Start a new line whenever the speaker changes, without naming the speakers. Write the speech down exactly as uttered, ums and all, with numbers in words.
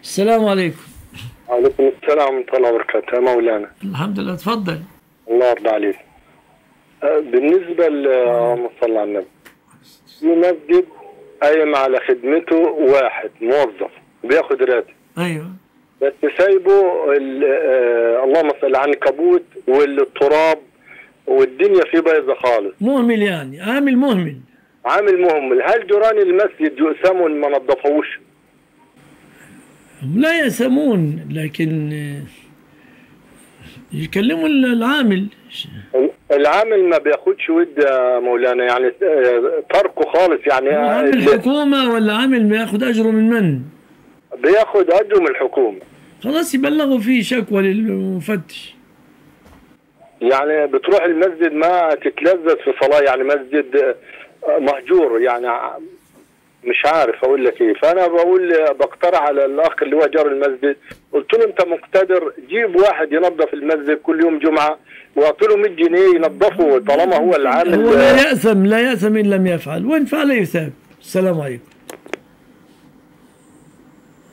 السلام عليكم.
وعليكم السلام ورحمة الله وبركاته. مولانا
الحمد لله، تفضل.
الله يرضى عليك. بالنسبة اللهم صل على النبي، في مسجد قايم على خدمته واحد موظف بياخد راتب،
ايوه،
بس سايبه اللهم صل على العنكبوت والتراب والدنيا فيه بايظة خالص،
مهمل يعني، عامل مهمل.
عامل مهمل. هل جيران المسجد يؤسموا ما نظفوش؟
لا يأسمون، لكن يكلموا العامل.
العامل ما بياخدش ود يا مولانا، يعني تركه خالص. يعني
عامل حكومة ولا عامل بياخد أجره من من؟
بياخد أجره من الحكومة.
خلاص يبلغوا فيه شكوى للمفتش.
يعني بتروح المسجد ما تتلذذ في صلاة، يعني مسجد مهجور، يعني مش عارف اقول لك ايه. فانا بقول بقترح على الاخ اللي هو جار المسجد، قلت له انت مقتدر جيب واحد ينظف المسجد كل يوم جمعه واعطي له مية جنيه ينظفه طالما هو العامل.
هو لا يأثم، لا يأثم ان لم يفعل، وان فعل يثاب. السلام عليكم.